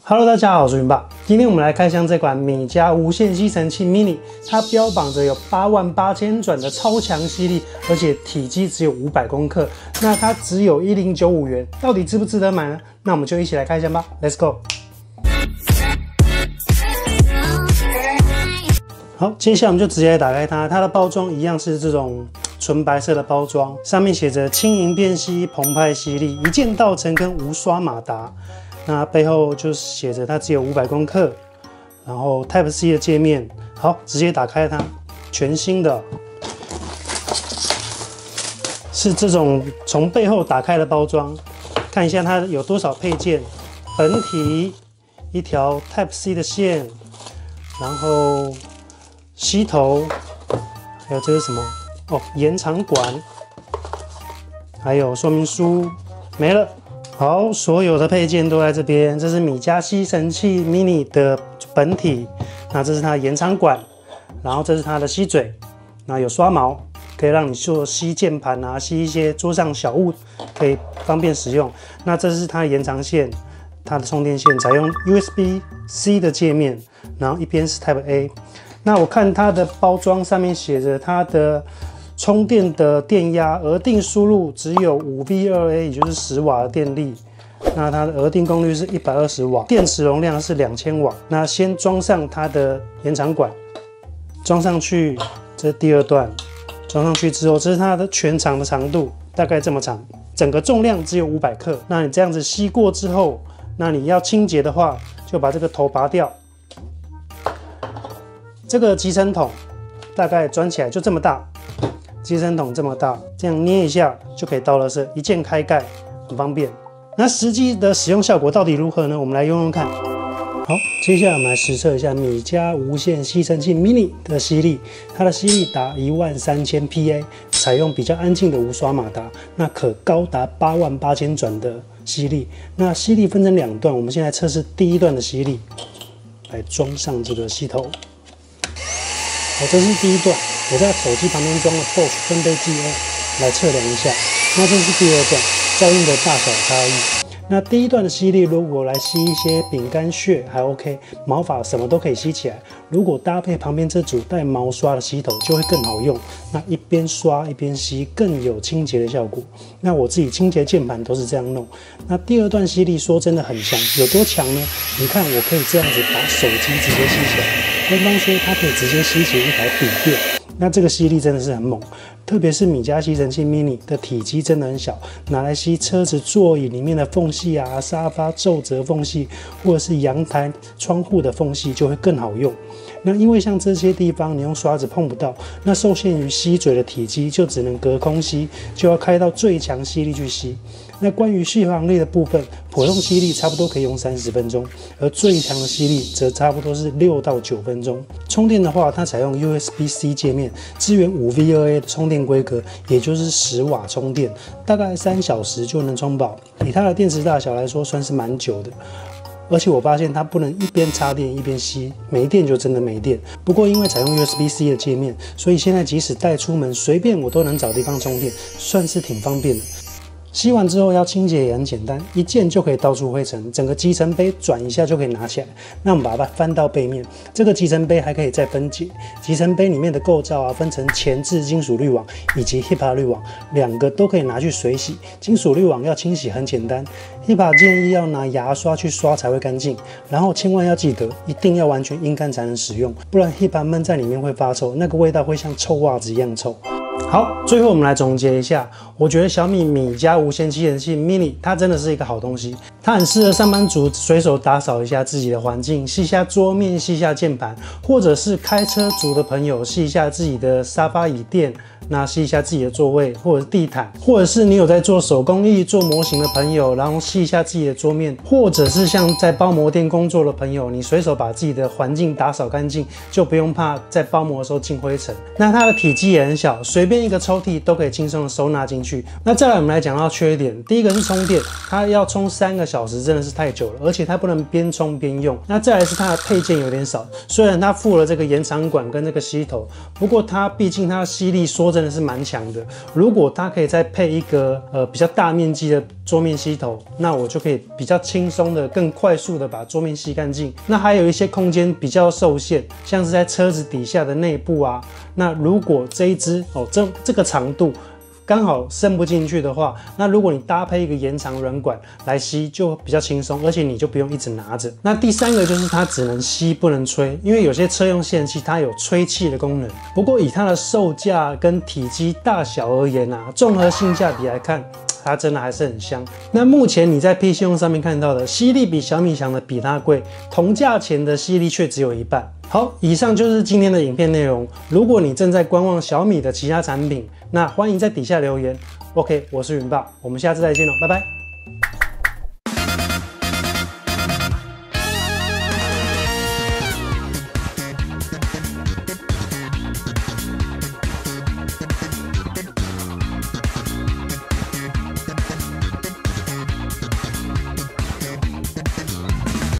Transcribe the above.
Hello， 大家好，我是云爸。今天我们来开箱这款米家无线吸尘器 Mini， 它标榜着有88000转的超强吸力，而且体积只有500公克。那它只有1095元，到底值不值得买呢？那我们就一起来开箱吧 ，Let's go。好，接下来我们就直接来打开它。它的包装一样是这种纯白色的包装，上面写着轻盈便吸、澎湃吸力、一键到成跟无刷马达。那背后就写着它只有500公克，然后 Type C 的界面。好，直接打开它，全新的，是这种从背后打开的包装。看一下它有多少配件：本体、一条 Type C 的线，然后吸头，还有这是什么？哦，延长管，还有说明书，没了。好，所有的配件都在这边。这是米家吸尘器 Mini 的本体，那这是它的延长管，然后这是它的吸嘴，那有刷毛，可以让你做吸键盘啊，吸一些桌上小物，可以方便使用。那这是它的延长线，它的充电线采用 USB-C 的界面，然后一边是 Type A。那我看它的包装上面写着它的充电的电压，额定输入只有5V2A， 也就是10瓦的电力。那它的额定功率是120瓦，电池容量是2000瓦。那先装上它的延长管，装上去，这是第二段。装上去之后，这是它的全长的长度，大概这么长。整个重量只有500克。那你这样子吸过之后，那你要清洁的话，就把这个头拔掉。这个集尘桶大概转起来就这么大。集尘桶这么大，这样捏一下就可以倒垃圾，一键开盖，很方便。那实际的使用效果到底如何呢？我们来用用看。好，接下来我们来实测一下米家无线吸尘器 Mini 的吸力，它的吸力达13000 PA， 采用比较安静的无刷马达，那可高达88000转的吸力。那吸力分成2段，我们现在测试第一段的吸力，来装上这个吸头。好，这是第一段。我在手机旁边装了 Bosch 分贝计来测量一下。那这是第二段，噪音的大小差异。那第一段的吸力，如果来吸一些饼干屑还 OK， 毛发什么都可以吸起来。如果搭配旁边这组带毛刷的吸头，就会更好用。那一边刷一边吸，更有清洁的效果。那我自己清洁键盘都是这样弄。那第二段吸力说真的很强，有多强呢？你看我可以这样子把手机直接吸起来，官方说它可以直接吸起一台笔电。那这个吸力真的是很猛，特别是米家吸尘器 Mini 的体积真的很小，拿来吸车子座椅里面的缝隙啊、沙发皱褶缝隙，或者是阳台窗户的缝隙就会更好用。那因为像这些地方你用刷子碰不到，那受限于吸嘴的体积，就只能隔空吸，就要开到最强吸力去吸。那关于续航力的部分，普通吸力差不多可以用30分钟，而最强的吸力则差不多是6到9分钟。充电的话，它采用 USB-C 界面，支援5V2A 的充电规格，也就是10瓦充电，大概3小时就能充饱。以它的电池大小来说，算是蛮久的。而且我发现它不能一边插电一边吸，没电就真的没电。不过因为采用 USB-C 的界面，所以现在即使带出门，随便我都能找地方充电，算是挺方便的。吸完之后要清洁也很简单，一键就可以倒出灰尘，整个集尘杯转一下就可以拿起来。那我们把它翻到背面，这个集尘杯还可以再分解。集尘杯里面的构造啊，分成前置金属滤网以及 HEPA 滤网，2个都可以拿去水洗。金属滤网要清洗很简单 ，HEPA 建议要拿牙刷去刷才会干净。然后千万要记得，一定要完全阴干才能使用，不然 HEPA 闷在里面会发臭，那个味道会像臭袜子一样臭。好，最后我们来总结一下，我觉得小米家无线吸尘器 Mini 它真的是一个好东西，它很适合上班族随手打扫一下自己的环境，吸一下桌面，吸一下键盘，或者是开车族的朋友吸一下自己的沙发椅垫，那吸一下自己的座位或者是地毯，或者是你有在做手工艺、做模型的朋友，然后吸一下自己的桌面，或者是像在包膜店工作的朋友，你随手把自己的环境打扫干净，就不用怕在包膜的时候进灰尘。那它的体积也很小，随便一个抽屉都可以轻松的收纳进去。那再来我们来讲到缺点，第一个是充电，它要充3个小时真的是太久了，而且它不能边冲边用。那再来是它的配件有点少，虽然它附了这个延长管跟这个吸头，不过它毕竟它的吸力说真的是蛮强的。如果它可以再配一个比较大面积的桌面吸头，那我就可以比较轻松的、更快速的把桌面吸干净。那还有一些空间比较受限，像是在车子底下的内部啊，那如果这一支这个长度刚好伸不进去的话，那如果你搭配一个延长软管来吸，就比较轻松，而且你就不用一直拿着。那第三个就是它只能吸不能吹，因为有些车用吸尘器它有吹气的功能。不过以它的售价跟体积大小而言啊，综合性价比来看，它真的还是很香。那目前你在 PC 用上面看到的吸力比小米强的比它贵，同价钱的吸力却只有一半。好，以上就是今天的影片内容。如果你正在观望小米的其他产品，那欢迎在底下留言。OK， 我是云爸，我们下次再见喽，拜拜。